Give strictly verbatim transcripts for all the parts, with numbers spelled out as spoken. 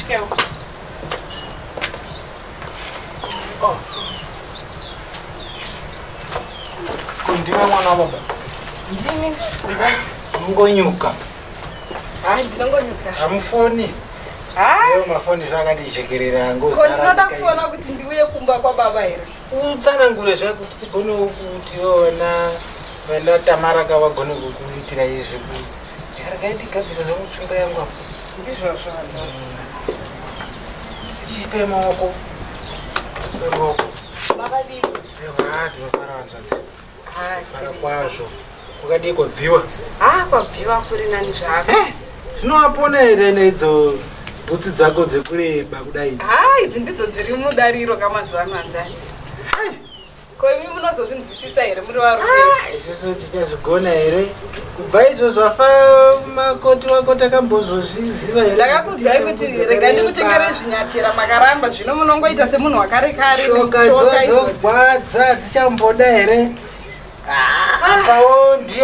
Keo. Oh. Kundiwe mwana baba. Ndini. Mungonyuka. Hayi ndinongonyuka. Amufoni. Hayi. Yo mafoni zvakandichekerera ngozara. Ko ndinoda kuona kuti ndiuye kumba kwababa here. Utsanangure zvakuti tigone kutiona vana Tamara kavagone kukuitira izvi. Ndakaitigadzira zvomuchumba yangu apo. Ndizvozvo vandazi. Chipe maoko. Maoko. Makadii. Ewa, ndinofara hanzvadzi. Hayi. Fara kwazvo. Kukadii kwabviwa? Ah, kwabviwa kuri nani zvako. Zvinowapona here nedzo bhutsu dzako dzekureba kudai idzi? Hayi, idzi ndidzo dziri mudariro kamazuva ano hanzvadzi. Ko imi munozozvinzwisisa here muri varume? Isusu tichazvigona here? Kubva izvo zvafa makoti wako takambozozviziva here? Ndakakuudzai kuti rega ndikutengere zvinyatira makaramba zvino munongoita semunhu wakarekare. Shoka dzogwadza dzichamboda here? Apawo ndiye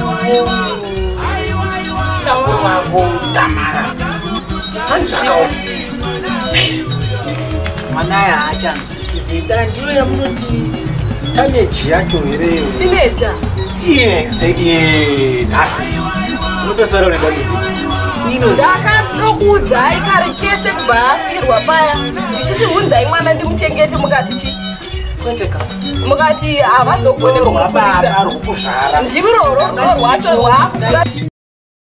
wako Tamara. Mwana haachanzwisisi. Ndiyo yamunoti taneji yacho here? Tineja? Yes, yes. Nhasi. Unopesara une dambudziko. Ndakakuudzai kare kese kubva afirwa paya. Ndichiti hunzai mwana ndimuchengete mukati chi. Kweteka. Mukati havazogone kumupurisa. Ari kupuzvara. Ndiro ro rwacho rwakura.